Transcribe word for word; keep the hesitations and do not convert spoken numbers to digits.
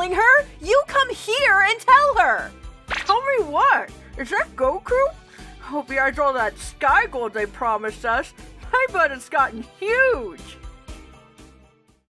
telling her. You come here and tell her. Tell me what? Is that Goku? Hope he has all that sky gold they promised us. I bet it's gotten huge.